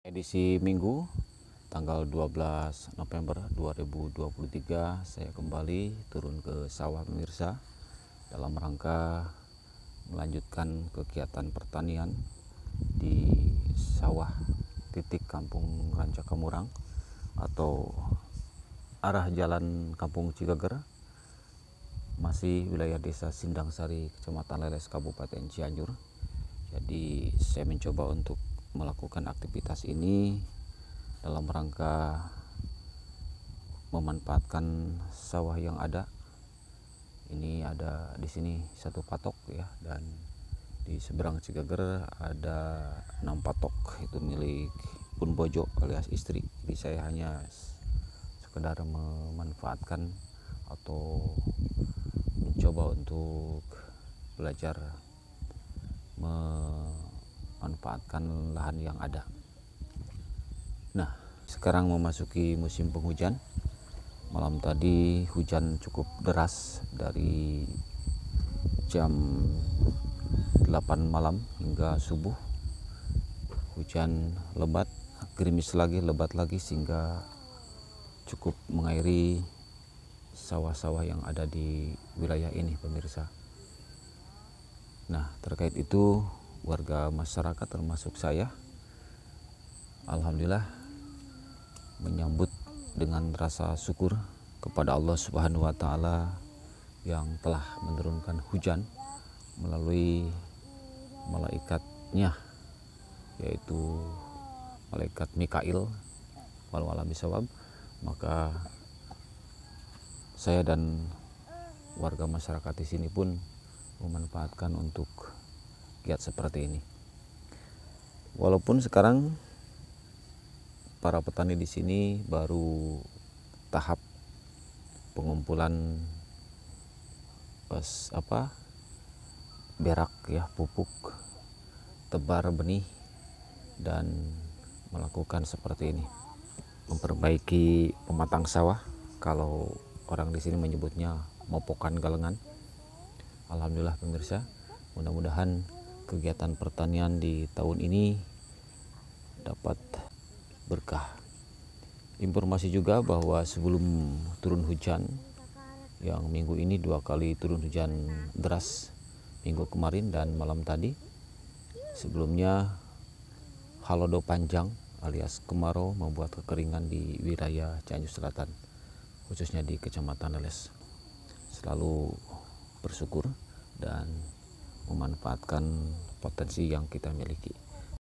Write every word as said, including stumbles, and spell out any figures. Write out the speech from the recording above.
Edisi Minggu tanggal dua belas November dua ribu dua puluh tiga, saya kembali turun ke sawah pemirsa dalam rangka melanjutkan kegiatan pertanian di sawah titik Kampung Rancakamurang atau arah jalan Kampung Cigager, masih wilayah desa Sindang Sari, Kecamatan Leles, Kabupaten Cianjur. Jadi saya mencoba untuk melakukan aktivitas ini dalam rangka memanfaatkan sawah yang ada. Ini ada di sini satu patok ya, dan di seberang Cigager ada enam patok, itu milik Pun Bojo alias istri. Jadi saya hanya sekedar memanfaatkan atau mencoba untuk belajar memanfaatkan lahan yang ada. Nah, sekarang memasuki musim penghujan. Malam tadi hujan cukup deras dari jam delapan malam hingga subuh. Hujan lebat, gerimis lagi, lebat lagi, sehingga cukup mengairi sawah-sawah yang ada di wilayah ini, pemirsa. Nah, terkait itu warga masyarakat termasuk saya, alhamdulillah menyambut dengan rasa syukur kepada Allah Subhanahu wa Ta'ala yang telah menurunkan hujan melalui malaikatnya, yaitu malaikat Mikail wal alam bisawab. Maka saya dan warga masyarakat di sini pun memanfaatkan untuk giat seperti ini. Walaupun sekarang para petani di sini baru tahap pengumpulan pas apa berak ya, pupuk, tebar benih, dan melakukan seperti ini, memperbaiki pematang sawah, kalau orang di sini menyebutnya mopokan galengan. Alhamdulillah pemirsa, mudah-mudahan kegiatan pertanian di tahun ini dapat berkah. Informasi juga bahwa sebelum turun hujan, yang minggu ini dua kali turun hujan deras, minggu kemarin dan malam tadi. Sebelumnya halodo panjang alias kemarau membuat kekeringan di wilayah Cianjur Selatan, khususnya di Kecamatan Leles. Selalu bersyukur dan memanfaatkan potensi yang kita miliki.